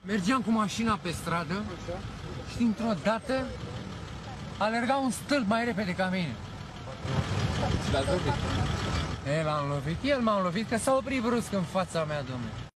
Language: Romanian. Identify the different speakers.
Speaker 1: Mergeam cu mașina pe stradă și dintr-o dată alerga un stâlp mai repede ca mine.
Speaker 2: Și l-ați lovit?
Speaker 1: El m-a lovit, că s-a oprit brusc în fața mea, domnule.